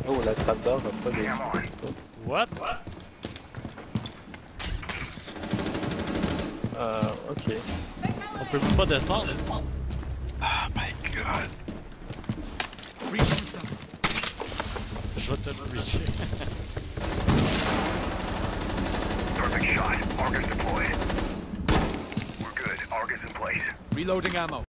Oh, la Trapdoor va pas des... What? Ok. On peut même pas descendre. Oh my god. Je vais te reacher. Perfect shot. Argus deployed. We're good. Argus in place. Reloading ammo.